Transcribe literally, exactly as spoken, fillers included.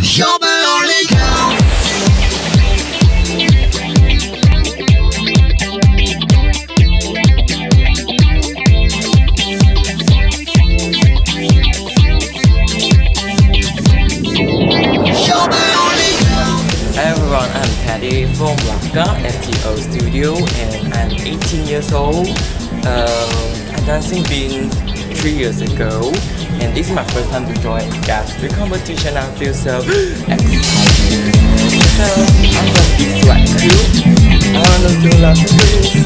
You're my only girl. Hi everyone, I'm Teddy from Malacca F T O Studio and I'm eighteen years old. Um, I'm dancing been three years ago and this is my first time to join GATSBY competition. I feel so excited. So I'm from Rebounce Crew. I wanna do love this.